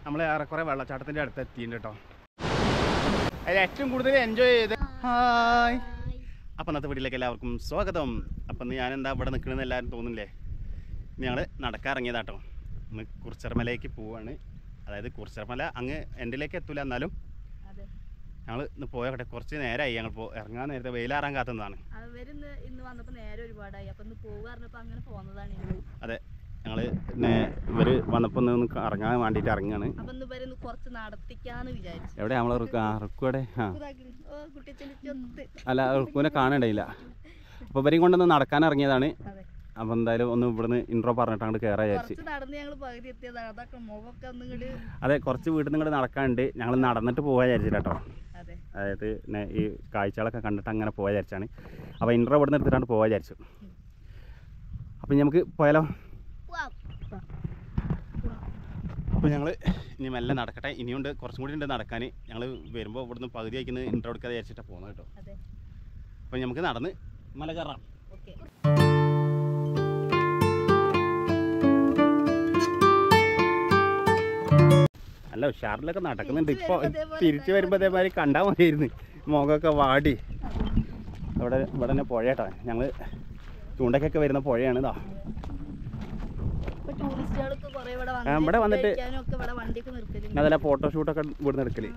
നമ്മൾ ഏറെക്കുറെ വെള്ളച്ചാട്ടത്തിൻ്റെ അടുത്ത് എത്തിയിട്ടുണ്ട് കേട്ടോ. അതിൽ ഏറ്റവും കൂടുതൽ എൻജോയ് ചെയ്ത് ഹായ്. അപ്പം ഇന്നത്തെ വീട്ടിലേക്ക് എല്ലാവർക്കും സ്വാഗതം. അപ്പം ഞാൻ എന്താ ഇവിടെ നിൽക്കണമെന്ന് എല്ലാവരും തോന്നില്ലേ? ഞങ്ങൾ നടക്കാറിറങ്ങിയതാട്ടോ. ഇന്ന് കുറിച്ചർമലയ്ക്ക് പോവാണ്. അതായത് കുറിച്ചർമല അങ്ങ് എൻ്റെലേക്ക് എത്തൂല, എന്നാലും ഞങ്ങൾ ഇന്ന് പോയട്ടെ. കുറച്ച് നേരമായി ഞങ്ങൾ ഇറങ്ങാൻ നേരത്തെ വെയിലാറാൻ കാത്തുന്നതാണ്. അതെ, ഞങ്ങൾ പിന്നെ ഇവർ വന്നപ്പോൾ ഒന്ന് ഇറങ്ങാൻ വേണ്ടിയിട്ട് ഇറങ്ങുകയാണ്. എവിടെ നമ്മളെ റുക്കുവിടെ? അല്ല, റുക്കുവിനെ കാണണ്ടയില്ല. അപ്പോൾ ഇവരെയും കൊണ്ടൊന്ന് നടക്കാൻ ഇറങ്ങിയതാണ്. അപ്പോൾ എന്തായാലും ഒന്ന് ഇവിടുന്ന് ഇൻട്രോ പറഞ്ഞിട്ട് അങ്ങോട്ട് കയറാൻ വിചാരിച്ചു. അതെ, കുറച്ച് വീട്ടിൽ നിന്ന് ഇങ്ങോട്ട് നടക്കാനുണ്ട്. ഞങ്ങൾ നടന്നിട്ട് പോകാൻ വിചാരിച്ചില്ല കേട്ടോ. അതായത് പിന്നെ ഈ കാഴ്ചകളൊക്കെ കണ്ടിട്ട് അങ്ങനെ പോകാൻ വിചാരിച്ചാണ്. അപ്പോൾ ഇൻട്രോ ഇവിടെ നിന്ന് എടുത്തിട്ടാണ് പോകാൻ വിചാരിച്ചു. അപ്പം നമുക്ക് പോയാലോ? അപ്പോൾ ഞങ്ങൾ ഇനി മെല്ലെ നടക്കട്ടെ. ഇനിയുണ്ട്, കുറച്ചും കൂടി ഉണ്ട് നടക്കാൻ. ഞങ്ങൾ വരുമ്പോൾ ഇവിടുന്ന് പകുതി വയ്ക്കുന്നത് ഇൻട്രോ എടുക്കാതെ വിചാരിച്ചിട്ടാണ് പോകുന്നത് കേട്ടോ. അപ്പോൾ നമുക്ക് നടന്ന് മല കയറാം. അല്ല, ഉഷാറിലൊക്കെ നടക്കുന്നുണ്ട്. ഇപ്പോൾ തിരിച്ച് വരുമ്പോൾ അതേമാതിരി കണ്ടാൽ മതിയായിരുന്നു. മുഖമൊക്കെ വാടി. ഇവിടെ തന്നെ പുഴ കേട്ടോ. ഞങ്ങൾ ചൂണ്ടയ്ക്കൊക്കെ വരുന്ന പുഴയാണ്. ഇതാ ഇവിടെ വന്നിട്ട് അതല്ല ഫോട്ടോഷൂട്ടൊക്കെ ഇവിടുന്ന് എടുക്കല്.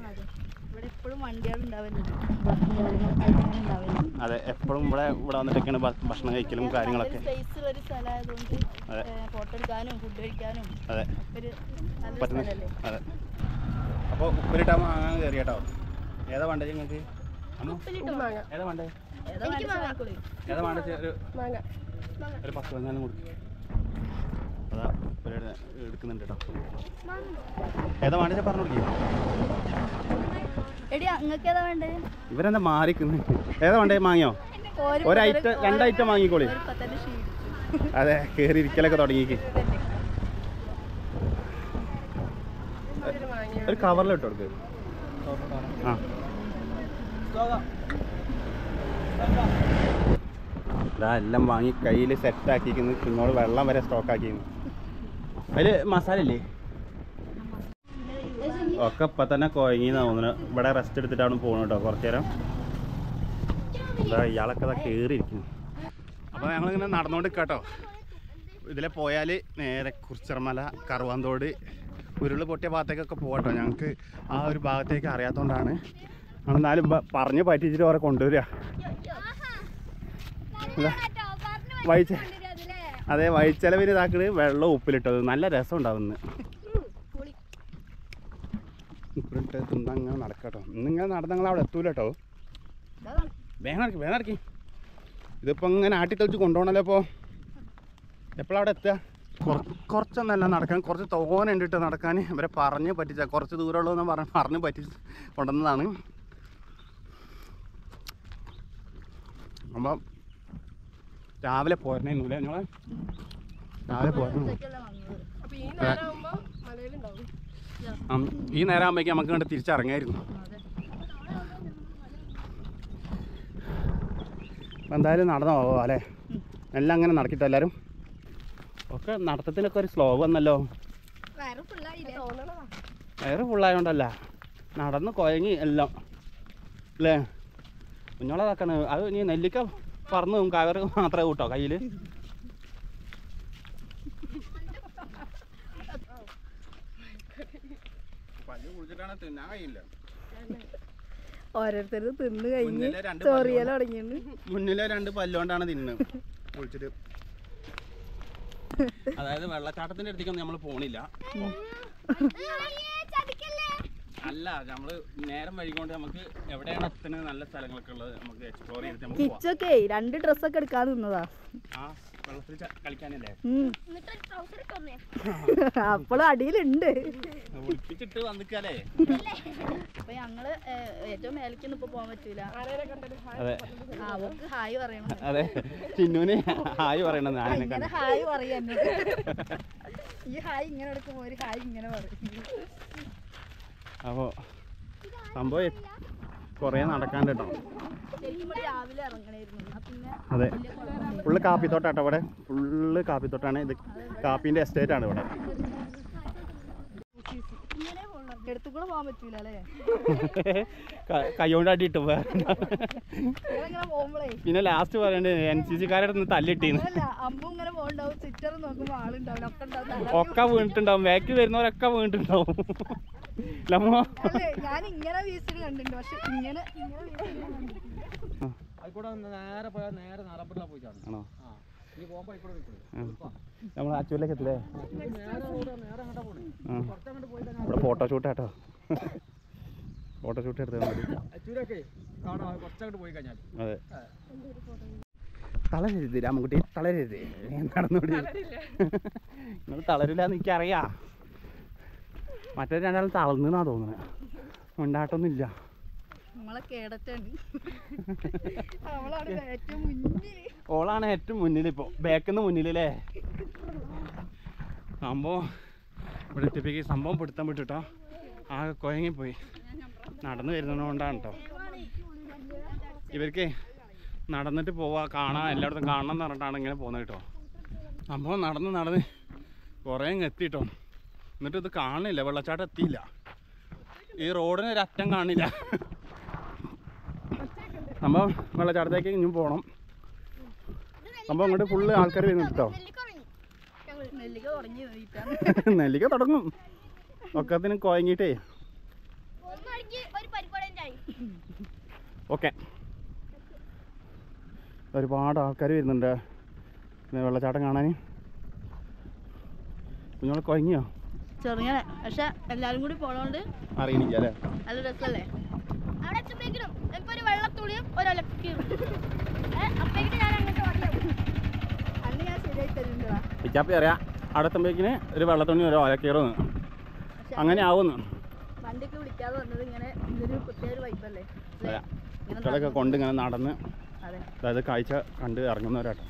അതെ, എപ്പോഴും ഇവിടെ വന്നിട്ടൊക്കെയാണ് ഭക്ഷണം കഴിക്കലും കാര്യങ്ങളൊക്കെ. അതെ, അതെ. അപ്പോൾ ഉപ്പിലിട്ടാ വാങ്ങാൻ കയറി കേട്ടോ. ഏതാ വേണ്ടത് നിങ്ങൾക്ക്? ഏതാ വേണ്ടേ? ഏതാ വേണ്ട? ഒരു 10 വെങ്ങാനും കൊടുക്കും. അതാ ഉപ്പിലിട്ട് എടുക്കുന്നുണ്ട് കേട്ടോ. ഏതാ വേണ്ടത് പറഞ്ഞു കൊടുക്കും. ഇവരെന്താ മാറിക്കുന്നു? ഏതാ വേണ്ടേ? വാങ്ങിയോ? ഒരൈറ്റം 2 ഐറ്റം വാങ്ങിക്കോളി. അതെ, കയറി ഇരിക്കലൊക്കെ തുടങ്ങിക്ക്. ഒരു കവറിൽ ഇട്ട് കൊടുക്ക്. ആ, ഇതാ എല്ലാം വാങ്ങി കയ്യിൽ സെറ്റാക്കിക്കുന്നു. കുഞ്ഞോട് വെള്ളം വരെ സ്റ്റോക്കാക്കിക്കുന്നു. അതിൽ മസാല ഇല്ലേ? ഒക്കെ ഇപ്പം തന്നെ കുഴങ്ങിന്ന് തോന്നുന്നു. ഇവിടെ റെസ്റ്റ് എടുത്തിട്ടാണ് പോകുന്നത് കേട്ടോ. കുറച്ച് നേരം ഇതാ ഇയാളൊക്കെ ഇതാ കയറിയിരിക്കുന്നു. അപ്പോൾ ഞങ്ങളിങ്ങനെ നടന്നുകൊണ്ട് കേട്ടോ. ഇതിലെ പോയാൽ നേരെ കുറിച്ചർമല, കറുവാന്തോട്, ഉരുൾ പൊട്ടിയ ഭാഗത്തേക്കൊക്കെ പോകട്ടോ. ഞങ്ങൾക്ക് ആ ഒരു ഭാഗത്തേക്ക് അറിയാത്തതുകൊണ്ടാണ് എന്നാലും പറഞ്ഞ് പറ്റിച്ചിട്ട് അവരെ കൊണ്ടുവരിക. അതെ, വഴിച്ചെലവിന് ഇതാക്കണ് വെള്ളം ഉപ്പിലിട്ടത്. നല്ല രസം ഉണ്ടാവുന്നു. ഉപ്പിലിട്ട് തിന്നങ്ങനെ നടക്കട്ടോ. ഇന്നിങ്ങനെ നടന്നങ്ങൾ അവിടെ എത്തൂല കേട്ടോ. വേഗം നടക്കി. ഇതിപ്പോൾ ഇങ്ങനെ ആട്ടിത്തെളിച്ച് കൊണ്ടുപോകണല്ലോ. ഇപ്പോൾ എപ്പോഴാണ് അവിടെ എത്തുക? കുറച്ചൊന്നല്ല നടക്കാൻ, കുറച്ച് തോനുണ്ടിട്ട് നടക്കാൻ. ഇവരെ പറഞ്ഞ് പറ്റിച്ച കുറച്ച് ദൂരമുള്ളതെന്ന് പറഞ്ഞ് പറ്റിച്ച് കൊണ്ടുവന്നതാണ്. അപ്പം രാവിലെ പോരണേന്നില്ല, ഞങ്ങൾ രാവിലെ പോരണം. ഈ നേരം ആകുമ്പോഴേക്കും നമുക്ക് കണ്ട് തിരിച്ചിറങ്ങായിരുന്നു. അപ്പം എന്തായാലും നടന്നു പോകാം അല്ലേ? എല്ലാം അങ്ങനെ നടക്കിട്ടോ. എല്ലാവരും ഒക്കെ നടത്തത്തിനൊക്കെ ഒരു സ്ലോ വന്നല്ലോ. വയറ് ഫുള്ളായോണ്ടല്ല, നടന്ന് കുഴങ്ങി എല്ലാം അല്ലേ? കുഞ്ഞോളതാക്കാണ്. അത് നീ നെല്ലിക്ക പറന്ന് കയറ് മാത്രമേ കൂട്ടോ കയ്യിൽ. ഓരോരുത്തരും തിന്ന് കഴിഞ്ഞ് ചൊറിയൽ തുടങ്ങിയാണ്. മുന്നിലെ 2 പല്ലുകൊണ്ടാണ് തിന്നുന്നത് കുളിച്ചിട്ട്. അതായത് വെള്ളച്ചാട്ടത്തിന്റെ അടുത്തേക്കൊന്നും നമ്മൾ പോണില്ല. അല്ല, നമ്മള് നേരം വൈകിക്കൊണ്ട് നമുക്ക് എവിടെയാണ് എത്തുന്നത് നല്ല സ്ഥലങ്ങളൊക്കെ ഉള്ളത് നമുക്ക് എക്സ്പ്ലോർ ചെയ്തിട്ട് കിച്ചൊക്കെ 2 ഡ്രസ്സൊക്കെ എടുക്കാൻ നിന്നതാ. ആ വെള്ളത്തിൽ കളിക്കാനല്ലേ? അപ്പോഴും അടിയിലുണ്ട്. ഒളിപ്പിച്ചിട്ട് വന്നിക്കല്ലേ? അപ്പൊ ഞങ്ങള് ഏറ്റവും മേലേക്കൊന്നും ഇപ്പൊ പോകാൻ പറ്റൂല. അതെ, ഹായ് പറയണം. അതെ, ചിന്നുവിന് ഹായ് പറയണം. ഹായ് പറയാ. ഈ ഹായ് ഇങ്ങനെ എടുക്കുമ്പോ ഒരു ഹായ് ഇങ്ങനെ പറയും. അപ്പോൾ സംഭവം കുറേ നടക്കാണ്ട് കേട്ടോ. അതെ, ഫുള്ള് കാപ്പിത്തോട്ടാട്ടോ ഇവിടെ. ഫുള്ള് കാപ്പിത്തോട്ടാണ്. ഇത് കാപ്പീൻ്റെ എസ്റ്റേറ്റാണ് ഇവിടെ. എടുത്തുകൂടെ പോകാൻ പറ്റൂല അല്ലേ കൈകൊണ്ട് അടിയിട്ടു ഇങ്ങനെ പോകുമ്പോഴേ പിന്നെ ലാസ്റ്റ് പറയണ്ടേ NCC-കാരുടെ അടുത്ത് തല്ലിട്ടീന്ന് അമ്പും ഇങ്ങനെ പോകണ്ടാവും ചുറ്റർ നോക്കുമ്പോ ആളുണ്ടാവും ഒക്കെ ഉണ്ടാവും ഒക്കെ വീണിട്ടുണ്ടാവും ബാക്കിൽ വരുന്നവരൊക്കെ വീണിട്ടുണ്ടാവും ലമ്മോ ഞാൻ ഇങ്ങനെ വീസിൽ കണ്ടിട്ടുണ്ട് പക്ഷെ ഇങ്ങനെ നേരെ പോയാൽ നേരെ നാറമ്പുള്ള പോയി ചാടും. ആണോ ഇനി പോകുമ്പോൾ ഇവിടെ നമ്മൾ അച്ചൂരിലേക്ക് എത്തില്ലേ നേരെ അങ്ങോട്ടാ പോണേ. കുറച്ചങ്ങോട്ട് പോയി കഴിഞ്ഞാൽ ഇവിടെ ഫോട്ടോഷൂട്ട് കേട്ടോ ഫോട്ടോഷൂട്ട് എടുത്താൽ മതി അച്ചൂരൊക്കെ കാണാം. കുറച്ചങ്ങോട്ട് പോയി കഴിഞ്ഞാൽ അതെ തളരരുത് രാമൻകുട്ടി തളരരുത് നടന്നുകൂടി നിങ്ങൾ തളരില്ല എന്ന് എനിക്കറിയാം മറ്റേ രണ്ടാളും തളർന്നാ തോന്നുന്നത് മുണ്ടാട്ടൊന്നും ഇല്ല നമ്മളെ കേടറ്റാണ് നമ്മളാണ് ഏറ്റവും മുന്നിൽ ഓളാണ് ഏറ്റവും മുന്നിൽ ഇപ്പോൾ ബാക്കിൽ നിന്ന് മുന്നിലല്ലേ സംഭവം ഇവിടെ എത്തിപ്പിക്ക് സംഭവം പിടുത്തം വിട്ടിട്ടോ ആകെ കുഴങ്ങിപ്പോയി നടന്നു വരുന്നതുകൊണ്ടാണ് കേട്ടോ ഇവർക്ക് നടന്നിട്ട് പോവാ കാണാൻ എല്ലായിടത്തും കാണണം എന്ന് പറഞ്ഞിട്ടാണ് ഇങ്ങനെ പോകുന്നത് കേട്ടോ സംഭവം നടന്ന് കുറേ എത്തിട്ടോ എന്നിട്ട് ഇത് കാണില്ല വെള്ളച്ചാട്ടം എത്തിയില്ല ഈ റോഡിന് ഒരു അറ്റം കാണില്ല സംഭവം വെള്ളച്ചാട്ടത്തേക്ക് ഇനിയും പോകണം സംഭവം ഇങ്ങോട്ട് ഫുള്ള് ആൾക്കാർ വരുന്നുണ്ട് കേട്ടോ നെല്ലിക്ക തുടങ്ങും ഒക്കത്തിന് കുഴങ്ങിയിട്ടേ ഓക്കെ ഒരുപാട് ആൾക്കാർ വരുന്നുണ്ട് വെള്ളച്ചാട്ടം കാണാൻ കുഞ്ഞോളെ കുഴങ്ങിയോ ചെറുങ്ങനെ പക്ഷെ എല്ലാരും കൂടി പോണോണ്ട് അറിയണില്ല അല്ലേ നല്ല രസല്ലേ പിച്ചാപ്പി അറിയാം അവിടെ എത്തുമ്പോഴേക്കിന് ഒരു വെള്ളത്തുണി ഒരു ഓലക്കീറുന്നു അങ്ങനെ ആവുന്നു വണ്ടിക്ക് വിളിക്കാതെ വന്നത് ഇങ്ങനെ ഇതൊരു പ്രത്യേക വൈബല്ലേ കുട്ടികളൊക്കെ കൊണ്ട് ഇങ്ങനെ നടന്ന് അതെ അതായത് കാഴ്ച കണ്ട് ഇറങ്ങുന്നവരാട്ടോ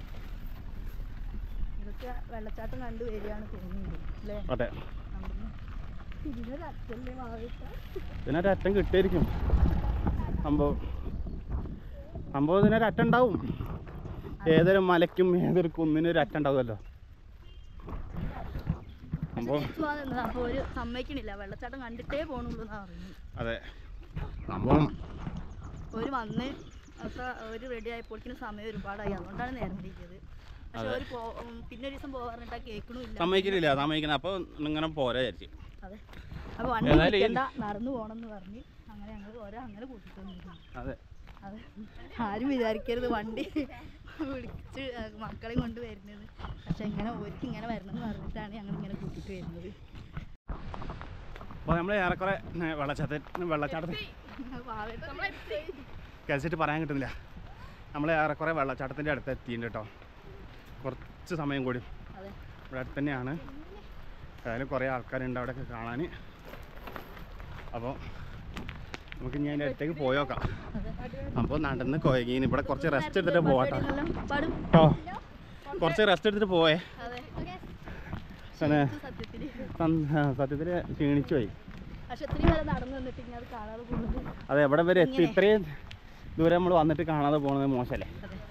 ഇതൊക്കെ വെള്ളച്ചാട്ടം കണ്ടു വരികയാണ് തോന്നുന്നത് അല്ലേ അതെ ഇതിനൊരറ്റല്ലേ ഇതിനൊരു അറ്റം കിട്ടിയിരിക്കും സംഭവം ഇതിനൊരു അറ്റം ഉണ്ടാവും ഏതൊരു മലയ്ക്കും ഏതൊരു കുന്നിനും ഒരു അറ്റം ഉണ്ടാവുമല്ലോ സംഭവം അപ്പൊ ഒരു സമ്മതിക്കണില്ല വെള്ളച്ചാട്ടം കണ്ടിട്ടേ പോണുള്ളൂ എന്നാ പറയുന്നത് അതെ സംഭവം ഒരു വന്ന് ഒക്കെ ഒരു റെഡി ആയപ്പോഴേക്കും സമയം ഒരുപാടായി അതുകൊണ്ടാണ് നേരം ഇരിക്കുന്നത് പക്ഷെ ഒരു പിന്നെ ഒരു ദിവസം പോകാറിട്ടാ കേൾക്കണില്ല സമ്മതിക്കണം അപ്പൊ ഇങ്ങനെ പോരാ വിചാരിച്ചു അതെ അപ്പൊ വണ്ടി വിളിക്കണ്ട നടന്നു പോണെന്ന് പറഞ്ഞ് അങ്ങനെ ഞങ്ങൾ അങ്ങനെ കൂട്ടിട്ടൊന്നും അതെ അതെ ആരും വിചാരിക്കരുത് വണ്ടി വിളിച്ച് മക്കളെ കൊണ്ട് വരുന്നത് പക്ഷെ ഇങ്ങനെ ഒരിക്കലും ഇങ്ങനെ വരണം എന്ന് പറഞ്ഞിട്ടാണ് ഞങ്ങൾ ഇങ്ങനെ കൂട്ടിട്ട് വരുന്നത് അപ്പോൾ നമ്മൾ ഏറെക്കുറെ വെള്ളച്ചാട്ടത്തിൽ കഴിച്ചിട്ട് പറയാൻ കിട്ടുന്നില്ല നമ്മൾ ഏറെക്കുറെ വെള്ളച്ചാട്ടത്തിൻ്റെ അടുത്ത് എത്തിയിട്ടുണ്ട് കേട്ടോ കുറച്ച് സമയം കൂടി ഇവിടെ അടുത്ത് തന്നെയാണ് ഏതായാലും കുറേ ആൾക്കാരുണ്ട് അവിടെയൊക്കെ കാണാൻ അപ്പോൾ നമുക്ക് ഇനി അതിൻ്റെ അടുത്തേക്ക് പോയോക്കാം അപ്പോൾ നടന്ന് കുഴങ്ങീന് ഇവിടെ കുറച്ച് റെസ്റ്റ് എടുത്തിട്ട് പോവാട്ടോ കേട്ടോ കുറച്ച് റെസ്റ്റ് എടുത്തിട്ട് പോയേ സത്യത്തിൽ ക്ഷീണിച്ചു പോയി അതെ എവിടെ വരെ എത്തി ഇത്രയും ദൂരം നമ്മൾ വന്നിട്ട് കാണാതെ പോകുന്നത് മോശമല്ലേ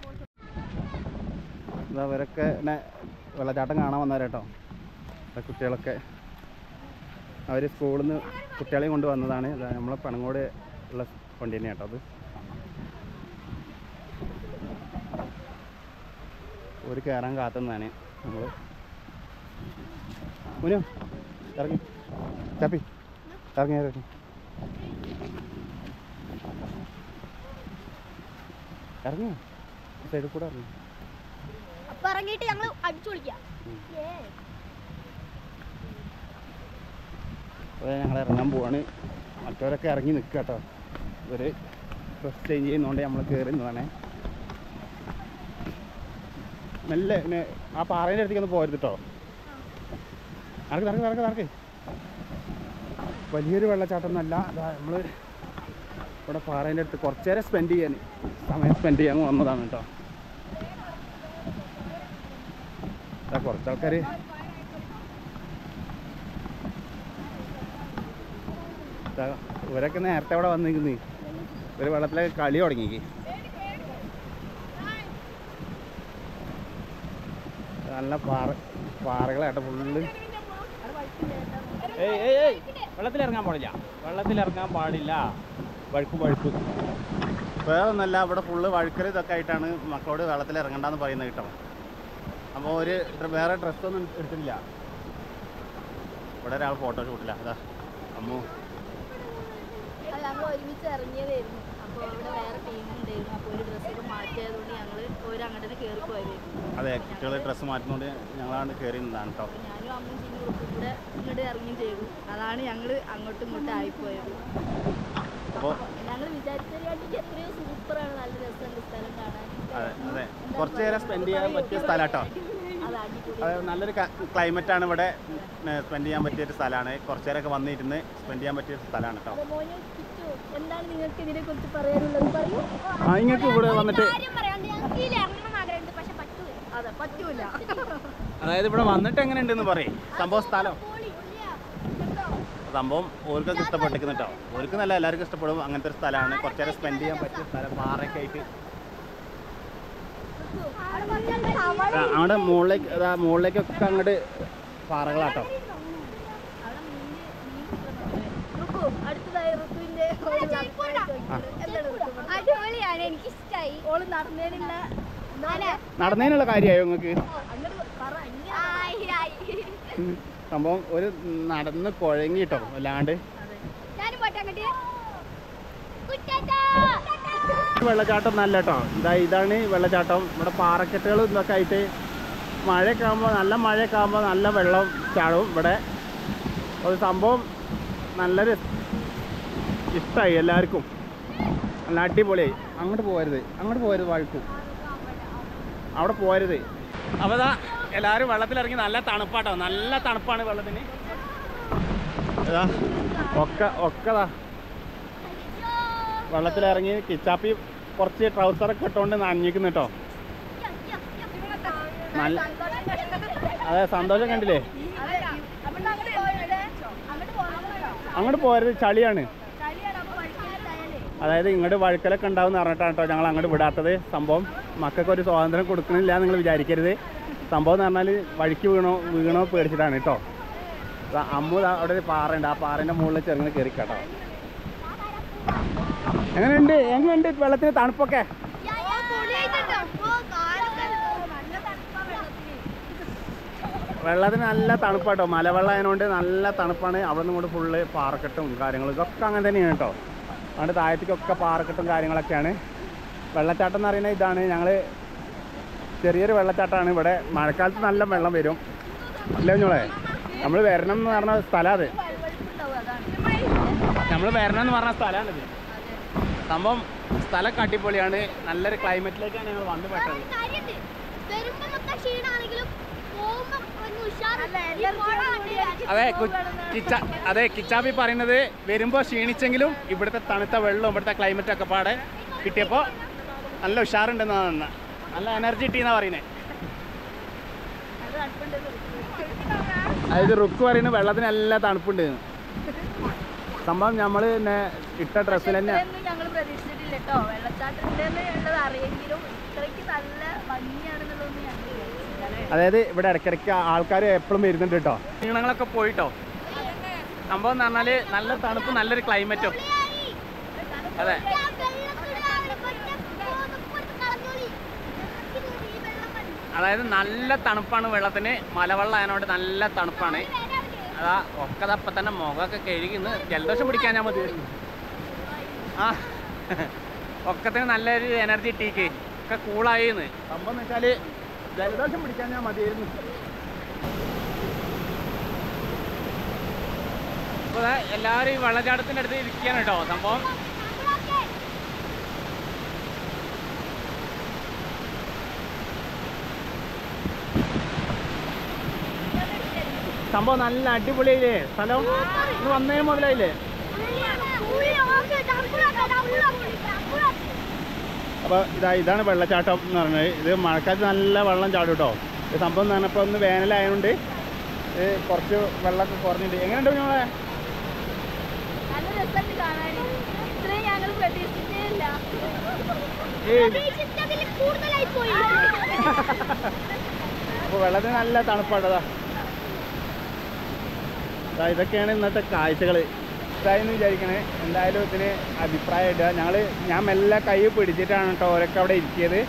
ഇതാ അവരൊക്കെ പിന്നെ വെള്ളച്ചാട്ടം കാണാൻ വന്നവരേട്ടോ കുട്ടികളൊക്കെ അവർ സ്കൂളിൽ നിന്ന് കുട്ടികളെയും കൊണ്ട് വന്നതാണ് നമ്മളെ പനങ്ങോട് ഉള്ള വണ്ടി തന്നെയാണ് കേട്ടോ അത് ഒരു കയറാൻ കാത്തുന്നതാണ് നമ്മൾ മുനു ഇറങ്ങി ചാപ്പി ഇറങ്ങി ഇറങ്ങി സൈഡിൽ കൂടെ ഇറങ്ങി ഇറങ്ങിയിട്ട് ഞങ്ങൾ അടിച്ചു വിളിക്കാം അപ്പോൾ ഞങ്ങൾ ഇറങ്ങാൻ പോവാണ് മറ്റവരൊക്കെ ഇറങ്ങി നിൽക്കുക കേട്ടോ ഒരു ഡ്രസ് ചേഞ്ച് ചെയ്യുന്നതുകൊണ്ട് നമ്മൾ കയറി നിന്നതാണേ മെല്ലെ പിന്നെ ആ പാറേൻ്റെ അടുത്തേക്ക് ഒന്ന് പോരുത് കേട്ടോ നടക്ക് വലിയൊരു വെള്ളച്ചാട്ടം ഒന്നല്ല നമ്മൾ ഇവിടെ പാറേൻ്റെ അടുത്ത് കുറച്ച് നേരം സമയം സ്പെൻഡ് ചെയ്യാൻ വന്നതാണ് കേട്ടോ കുറച്ചാൾക്കാർ ഇവരൊക്കെ നേരത്തെ അവിടെ വന്നിരിക്കുന്നേ ഒരു വെള്ളത്തിലൊക്കെ കളി തുടങ്ങി നല്ല പാറകളാട്ടോ ഫുള്ള് വെള്ളത്തിലിറങ്ങാൻ പാടില്ല വഴുക്ക് വേറെ ഒന്നല്ല, ഇവിടെ ഫുള്ള് വഴുക്കൽ ഇതൊക്കെ ആയിട്ടാണ് മക്കളോട് വെള്ളത്തിൽ ഇറങ്ങണ്ടെന്ന് പറയുന്നത് കേട്ടോ. അപ്പോൾ ഒരു വേറെ ഡ്രസ്സൊന്നും എടുത്തിട്ടില്ല. ഇവിടെ ഒരാൾ ഫോട്ടോ ഷൂട്ടില്ല. അതാ അമ്മു. ഞങ്ങൾ ഒരുമിച്ച് ഇറങ്ങിയതായിരുന്നു. അപ്പോൾ ഇവിടെ വേറെ ടീമുണ്ടായിരുന്നു. അപ്പോൾ ഒരു ഡ്രസ്സൊക്കെ മാറ്റിയതുകൊണ്ട് ഞങ്ങൾ ഒരു അങ്ങോട്ട് കയറി പോയതായിരുന്നു. അതെ, കുട്ടികൾ ഡ്രസ്സ് മാറ്റുന്നതുകൊണ്ട് ഞങ്ങളാണ് കയറി നിന്നതാണ് കേട്ടോ. ഞാനും അമ്മയും ചിന്നും കൂടെ ഇങ്ങോട്ട് ഇറങ്ങുകയും ചെയ്തു. അതാണ് ഞങ്ങൾ അങ്ങോട്ടും ഇങ്ങോട്ടും ആയിപ്പോയത്. അപ്പോൾ ഞങ്ങൾ വിചാരിച്ചതിനായിട്ട് എത്രയോ സൂപ്പറാണ്, നല്ല രസമുണ്ട് സ്ഥലം കാണാൻ. അതെ കുറച്ച് നേരം സ്പെൻഡ് ചെയ്യാൻ പറ്റിയ സ്ഥലം കേട്ടോ. അത് നല്ലൊരു ക്ലൈമറ്റാണ് ഇവിടെ സ്പെൻഡ് ചെയ്യാൻ പറ്റിയൊരു സ്ഥലമാണ്. കുറച്ച് നേരമൊക്കെ വന്നിരുന്ന് സ്പെൻഡ് ചെയ്യാൻ പറ്റിയൊരു സ്ഥലമാണ് കേട്ടോ. എന്താണ് നിങ്ങൾക്ക് ഇതിനെ കുറിച്ച് പറയാനുള്ളത്? പറയൂ. നിങ്ങൾക്ക് ഇവിടെ വന്നിട്ട് അതെ, പറ്റൂല. അതായത് ഇവിടെ വന്നിട്ട് എങ്ങനെ ഉണ്ടെന്ന് പറയും. സംഭവം സ്ഥലം സംഭവം ഓർക്കൊക്കെ ഇഷ്ടപ്പെട്ടിരിക്കുന്നു കേട്ടോ. ഓർക്ക് നല്ല എല്ലാവർക്കും ഇഷ്ടപ്പെടും. അങ്ങനത്തെ ഒരു സ്ഥലമാണ്. കുറച്ച് നേരം സ്പെൻഡ് ചെയ്യാൻ പറ്റിയ സ്ഥലം, പാറയൊക്കെ ആയിട്ട്. അവിടെ മുകളിലേക്കൊക്കെ അങ്ങോട്ട് പാറകളാട്ടോ. അടിപൊളിയാണ്, എനിക്ക് ഇഷ്ടമായി. ഓള് നടന്നതിനുള്ള നടന്നതിനുള്ള കാര്യമായോ നിങ്ങൾക്ക്? സംഭവം ഒരു നടന്ന് കുഴങ്ങി കേട്ടോ അല്ലാണ്ട്. വെള്ളച്ചാട്ടം നല്ല കേട്ടോ. ഇതാണ് വെള്ളച്ചാട്ടം. ഇവിടെ പാറക്കെട്ടുകളും ഇതൊക്കെ ആയിട്ട് മഴയൊക്കെ ആകുമ്പോൾ നല്ല വെള്ളം ചാടും ഇവിടെ. ഒരു സംഭവം നല്ലൊരു ഇഷ്ടമായി എല്ലാവർക്കും. നല്ല അടിപൊളിയായി. അങ്ങോട്ട് പോകരുത് വഴുക്കും. അവിടെ പോകരുത്. അപ്പോൾ ഇതാ എല്ലാവരും വെള്ളത്തിലിറങ്ങി. നല്ല തണുപ്പാട്ടോ, നല്ല തണുപ്പാണ് വെള്ളത്തിന്. ഇതാ ഒക്കെതാ വെള്ളത്തിലിറങ്ങി. കിച്ചാപ്പി കുറച്ച് ട്രൗസറൊക്കെ ഇട്ടുകൊണ്ട് നനഞ്ഞിരിക്കുന്നു കേട്ടോ. നല്ല അതെ, സന്തോഷം കണ്ടില്ലേ? അങ്ങോട്ട് പോകരുത്, ചളിയാണ്. അതായത് ഇങ്ങോട്ട് വഴുക്കലൊക്കെ ഉണ്ടാവും എന്ന് പറഞ്ഞിട്ടാണ് കേട്ടോ ഞങ്ങൾ അങ്ങോട്ട് വിടാത്തത്. സംഭവം മക്കൾക്ക് ഒരു സ്വാതന്ത്ര്യം കൊടുക്കണില്ല നിങ്ങൾ വിചാരിക്കരുത്. സംഭവം എന്ന് പറഞ്ഞാൽ വഴിക്ക് വീണോ പേടിച്ചിട്ടാണ് കേട്ടോ. അമ്മു അവിടെ ഒരു പാറയുണ്ട്. ആ പാറേൻ്റെ മുകളിൽ ചെറുങ്ങനെ കയറി കേട്ടോ. എങ്ങനെയുണ്ട് വെള്ളത്തിന് തണുപ്പൊക്കെ? വെള്ളത്തിന് നല്ല തണുപ്പാട്ടോ. മലവെള്ളം ആയതുകൊണ്ട് നല്ല തണുപ്പാണ്. അവിടെ നിന്ന് കൊണ്ട് ഫുള്ള് പാറക്കെട്ടും കാര്യങ്ങളും ഇതൊക്കെ അങ്ങനെ തന്നെയാണ് കേട്ടോ. അതുകൊണ്ട് താഴത്തേക്കൊക്കെ പാറക്കെട്ടും കാര്യങ്ങളൊക്കെയാണ്. വെള്ളച്ചാട്ടം എന്ന് പറയുന്നത് ഇതാണ്. ഞങ്ങൾ ചെറിയൊരു വെള്ളച്ചാട്ടമാണ്. ഇവിടെ മഴക്കാലത്ത് നല്ല വെള്ളം വരും. അല്ലേ കുഞ്ഞോളെ? നമ്മൾ വരണം എന്ന് പറഞ്ഞ സ്ഥലമാണ്. സ്ഥലമാണിത്. സംഭവം സ്ഥലമൊക്കെ അടിപൊളിയാണ്. നല്ലൊരു ക്ലൈമറ്റിലേക്കാണ് ഞങ്ങൾ വന്നു പെട്ടത്. അതെ കിച്ചാപ്പി പറയുന്നത് വരുമ്പോൾ ക്ഷീണിച്ചെങ്കിലും ഇവിടുത്തെ തണുത്ത വെള്ളവും ഇവിടുത്തെ ക്ലൈമറ്റൊക്കെ പാടെ കിട്ടിയപ്പോൾ നല്ല ഉഷാറുണ്ടെന്നാണ്, നല്ല എനർജി കിട്ടിയെന്നാണ് പറയുന്നത്. അതായത് റുക്ക് പറയുന്നത് വെള്ളത്തിന് നല്ല തണുപ്പുണ്ട്. സംഭവം നമ്മൾ പിന്നെ ഇട്ട ഡ്രസ്സിൽ തന്നെ ഞങ്ങൾ പ്രതീക്ഷിച്ചിട്ടില്ല കേട്ടോ. വെള്ളച്ചാട്ടം ഉള്ളത് അറിയെങ്കിലും ഇത്രയ്ക്ക് നല്ല ഭംഗിയാണെന്നുള്ളതൊന്നും ഞങ്ങൾ വിചാരിച്ചില്ല. അതായത് ഇവിടെ ഇടയ്ക്കിടയ്ക്ക് ആൾക്കാർ എപ്പോഴും വരുന്നുണ്ട് കേട്ടോ. ക്ഷീണങ്ങളൊക്കെ പോയിട്ടോ. സംഭവം എന്ന് പറഞ്ഞാൽ നല്ല തണുപ്പ്, നല്ലൊരു ക്ലൈമറ്റും. അതെ, അതായത് നല്ല തണുപ്പാണ് വെള്ളത്തിന്. മലവെള്ളം ആയതുകൊണ്ട് നല്ല തണുപ്പാണ്. അതാ ഒക്കെ അപ്പം തന്നെ മുഖമൊക്കെ കഴുകിന്ന് ജലദോഷം പിടിക്കാൻ ഞാൻ മതി. ആ ഒക്കത്തിന് നല്ലൊരു എനർജി ടീക്ക് ഒക്കെ കൂളായിന്ന്. സംഭവം എന്ന് വെച്ചാൽ ജലദോഷം പിടിക്കാൻ ഞാൻ മതിയായിരുന്നു. അപ്പോൾ എല്ലാവരും ഈ വെള്ളച്ചാട്ടത്തിൻ്റെ അടുത്ത് ഇരിക്കുകയാണ് കേട്ടോ. സംഭവം സംഭവം നല്ല അടിപൊളിയായില്ലേ സ്ഥലം? ഇന്ന് വന്നേ മുതലായില്ലേ? അപ്പോൾ ഇതാണ് വെള്ളച്ചാട്ടം എന്ന് പറഞ്ഞത്. ഇത് മഴക്കാലത്ത് നല്ല വെള്ളം ചാടും കേട്ടോ. ഇത് സംഭവം എന്ന് പറഞ്ഞപ്പോൾ ഒന്ന് വേനലായതുകൊണ്ട് ഇത് കുറച്ച് വെള്ളമൊക്കെ കുറഞ്ഞിട്ടുണ്ട്. എങ്ങനെയുണ്ട് ഞങ്ങളെ? അപ്പോൾ വെള്ളത്തിന് നല്ല തണുപ്പാട്ടതാ. ഇതൊക്കെയാണ് ഇന്നത്തെ കാഴ്ചകൾ. ഇഷ്ടമായെന്ന് വിചാരിക്കണേ. എന്തായാലും ഇതിന് അഭിപ്രായം ഇടുക. ഞാൻ മെല്ലെ കൈ പിടിച്ചിട്ടാണ് കേട്ടോ ഓരൊക്കെ അവിടെ ഇരിക്കിയത്.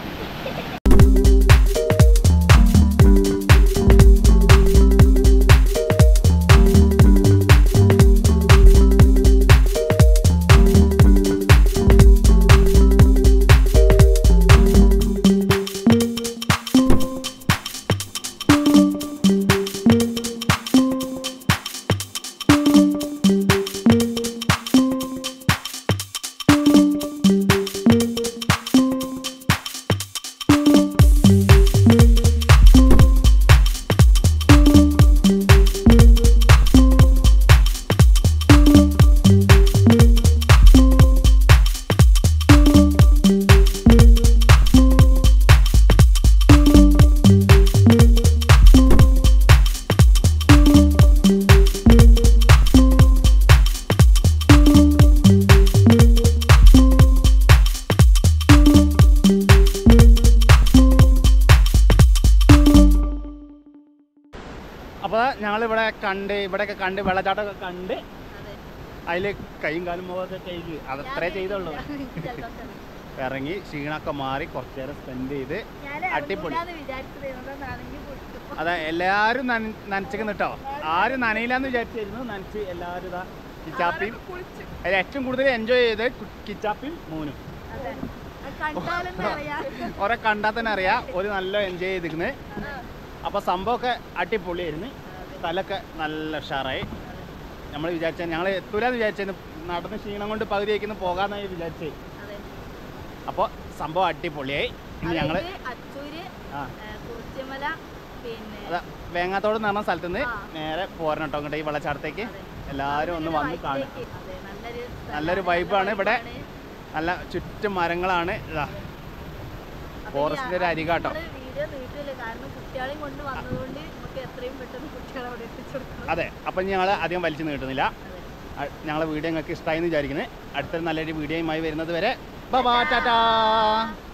അപ്പോൾ ഇവിടെയൊക്കെ കണ്ട് വെള്ളച്ചാട്ടമൊക്കെ കണ്ട് അതിൽ കൈയും കാലും മുഖമൊക്കെ ചെയ്ത് അതത്രേ ചെയ്തുള്ളൂ. ഇറങ്ങി ക്ഷീണമൊക്കെ മാറി കുറച്ച് നേരം സ്പെൻഡ് ചെയ്ത് അടിപൊളി. അതെ, എല്ലാവരും നനച്ചിരിക്കുന്നു കേട്ടോ. ആരും നനയില്ലാന്ന് വിചാരിച്ചായിരുന്നു. നനച്ച് എല്ലാവരും ഇതാ കിച്ചാപ്പിയും. അതിൽ ഏറ്റവും കൂടുതൽ എൻജോയ് ചെയ്ത് കിച്ചാപ്പിയും മൂനും. ഓരോ കണ്ടാൽ തന്നെ അറിയാം ഒരു നല്ല എൻജോയ് ചെയ്തിരിക്കുന്നത്. അപ്പോൾ സംഭവമൊക്കെ അടിപൊളിയായിരുന്നു. സ്ഥലമൊക്കെ നല്ല ഉഷാറായി. നമ്മൾ ഞങ്ങൾ എത്തൂലെന്ന് വിചാരിച്ചു. നടന്ന് ക്ഷീണം കൊണ്ട് പകുതി വയ്ക്കുന്നു പോകാമെന്നായി വിചാരിച്ചേ. അപ്പോൾ സംഭവം അടിപൊളിയായി. ഇനി ഞങ്ങൾ അതാ വേങ്ങാത്തോട് എന്ന് പറഞ്ഞ സ്ഥലത്ത് നിന്ന് നേരെ പോരണം കേട്ടോ ഇങ്ങോട്ട് ഈ വെള്ളച്ചാട്ടത്തേക്ക്. എല്ലാവരും ഒന്ന് വന്ന് കാണുക. നല്ലൊരു വൈബാണ് ഇവിടെ. നല്ല ചുറ്റും മരങ്ങളാണ്. ഇതാ ഫോറസ്റ്റിൻ്റെ ഒരു അരികാട്ടോ. അതെ, അപ്പം ഞങ്ങൾ അധികം വലിച്ചു നീട്ടുന്നില്ല. ഞങ്ങളെ വീഡിയോ നിങ്ങൾക്ക് ഇഷ്ടമായി എന്ന് വിചാരിക്കുന്നത്. അടുത്തൊരു നല്ലൊരു വീഡിയോയുമായി വരുന്നത് വരെ ബൈ ബൈ, ടാറ്റാ.